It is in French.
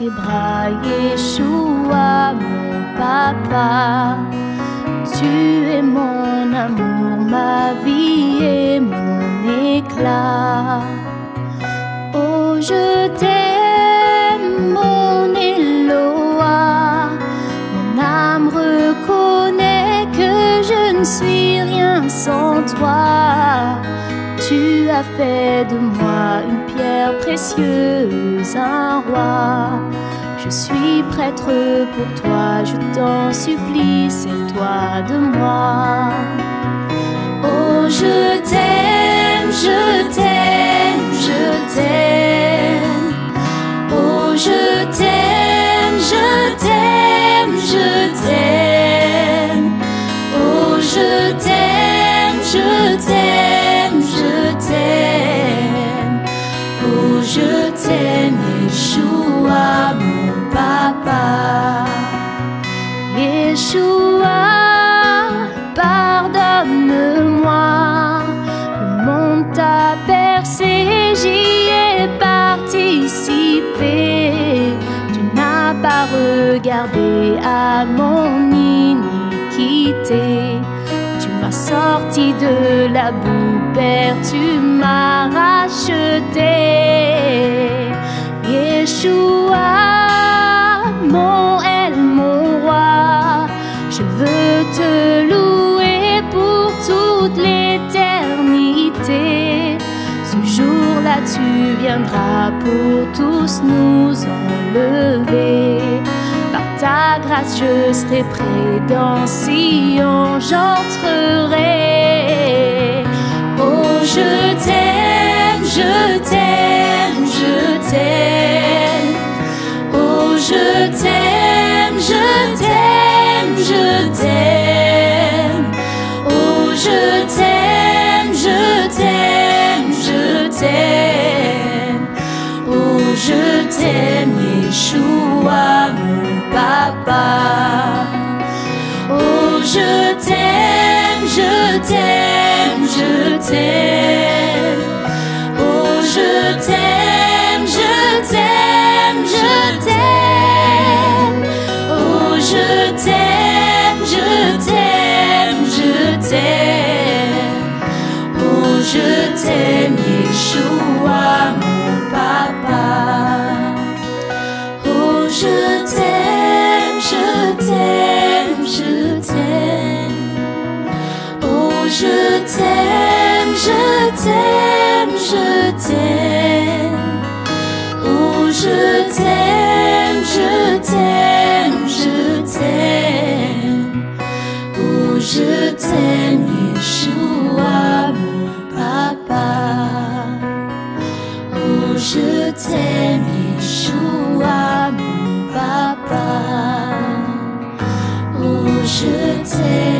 tes bras, Yeshua, mon papa. Tu es mon amour, ma vie et mon éclat. Oh, je t'aime, mon Eloa. Mon âme reconnaît que je ne suis rien sans toi. Tu as fait de moi une pierre précieuse, un roi. Je suis prêtre pour toi, je t'en supplie, sers-toi de moi. Oh, je t'aime, je t'aime, je t'aime. Oh, je t'aime, je t'aime, je t'aime. Oh, je t'aime, je t'aime, je t'aime. Oh, je t'aime, Yeshua, mon papa. Yeshua, pardonne-moi. Le monde t'a bercé, j'y ai participé. Tu n'as pas regardé à mon iniquité. Tu m'as sorti de la boue, Père, tu m'as racheté. Yeshua, mon El, mon roi, je veux te louer pour toute l'éternité. Ce jour-là, tu viendras pour tous nous enlever. Par ta grâce, je serai près dans Sion, j'entrerai. Oh, je t'aime, je t'aime, je t'aime. Oh, je t'aime, je t'aime, je t'aime. Oh, je t'aime, je t'aime, je t'aime. Oh, je t'aime, Yeshua, mon papa. Oh, je t'aime, je t'aime, je t'aime. Oh, je t'aime, je t'aime, je t'aime. Oh, je t'aime, je t'aime, je t'aime. Oh, je t'aime, Yeshua, mon papa. Oh, je t'aime, je t'aime, je t'aime. Oh, je t'aime, je t'aime, je t'aime. Oh, je t'aime, je t'aime, je t'aime. Oh, je t'aime, Yeshua, mon papa. Oh, je t'aime, Yeshua, mon papa. Oh, je t'aime.